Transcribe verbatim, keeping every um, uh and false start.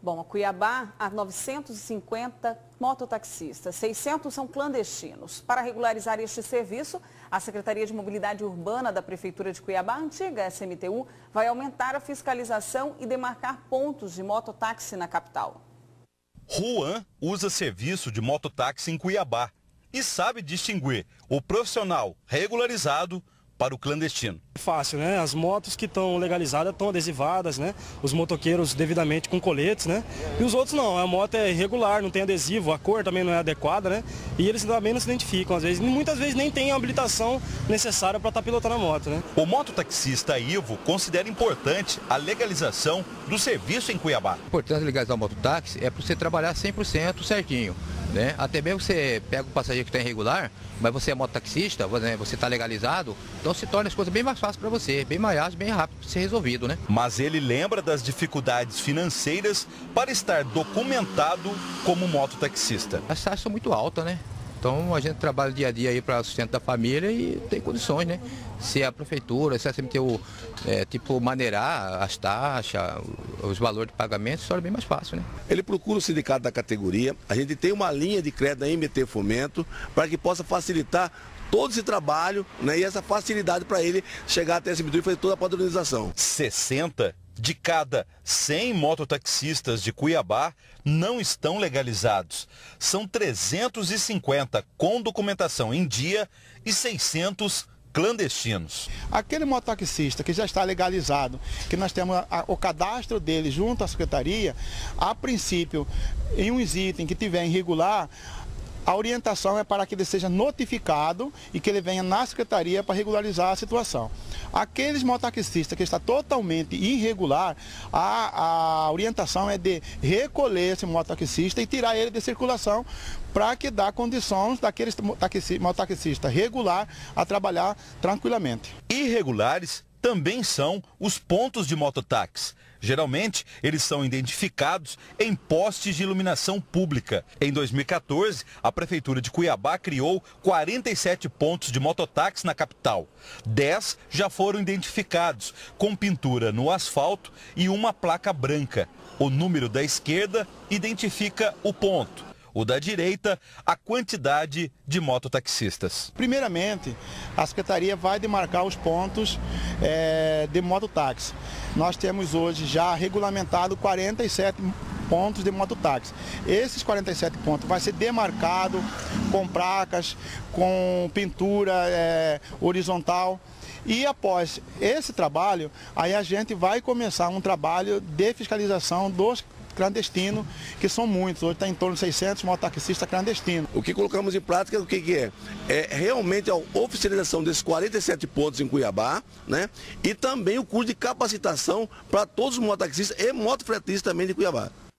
Bom, Cuiabá, há novecentos e cinquenta mototaxistas, seiscentos são clandestinos. Para regularizar este serviço, a Secretaria de Mobilidade Urbana da Prefeitura de Cuiabá, a antiga S M T U, vai aumentar a fiscalização e demarcar pontos de mototáxi na capital. Juan usa serviço de mototáxi em Cuiabá e sabe distinguir o profissional regularizado para o clandestino. Fácil, né? As motos que estão legalizadas estão adesivadas, né? Os motoqueiros devidamente com coletes, né? E os outros não, a moto é irregular, não tem adesivo, a cor também não é adequada, né? E eles também não se identificam, às vezes, muitas vezes nem tem a habilitação necessária para estar pilotando a moto, né? O mototaxista Ivo considera importante a legalização do serviço em Cuiabá. A importância de legalizar o mototáxi é para você trabalhar cem por cento certinho, né? Até mesmo você pega o passageiro que está irregular, mas você é mototaxista, você está legalizado, então se torna as coisas bem mais fáceis para você, bem mais ágil, bem rápido para ser resolvido, né? Mas ele lembra das dificuldades financeiras para estar documentado como mototaxista. As taxas são muito altas, né? Então a gente trabalha dia a dia aí para o sustento da família e tem condições, né? Se a prefeitura, se a S M T U, é, tipo, maneirar as taxas, os valores de pagamento, isso é bem mais fácil, né? Ele procura o sindicato da categoria, a gente tem uma linha de crédito da M T Fomento para que possa facilitar todo esse trabalho, né, e essa facilidade para ele chegar até a S M T U e fazer toda a padronização. sessenta de cada cem mototaxistas de Cuiabá não estão legalizados. São trezentos e cinquenta com documentação em dia e seiscentos clandestinos. Aquele mototaxista que já está legalizado, que nós temos a, o cadastro dele junto à secretaria, a princípio, em uns itens que tiver irregular, a orientação é para que ele seja notificado e que ele venha na secretaria para regularizar a situação. Aqueles mototaxistas que está totalmente irregular, a, a orientação é de recolher esse mototaxista e tirar ele de circulação para que dá condições daqueles mototaxistas regular a trabalhar tranquilamente. Irregulares também são os pontos de mototáxi. Geralmente, eles são identificados em postes de iluminação pública. Em dois mil e quatorze, a Prefeitura de Cuiabá criou quarenta e sete pontos de mototáxi na capital. dez já foram identificados, com pintura no asfalto e uma placa branca. O número da esquerda identifica o ponto. O da direita, a quantidade de mototaxistas. Primeiramente, a Secretaria vai demarcar os pontos é, de mototáxi. Nós temos hoje já regulamentado quarenta e sete pontos de mototáxi. Esses quarenta e sete pontos vai ser demarcado com placas, com pintura é, horizontal. E após esse trabalho, aí a gente vai começar um trabalho de fiscalização dos clandestino, que são muitos, hoje está em torno de seiscentos mototaxistas clandestinos. O que colocamos em prática, o que, que é? É realmente a oficialização desses quarenta e sete pontos em Cuiabá, né? E também o curso de capacitação para todos os mototaxistas e motofretistas também de Cuiabá.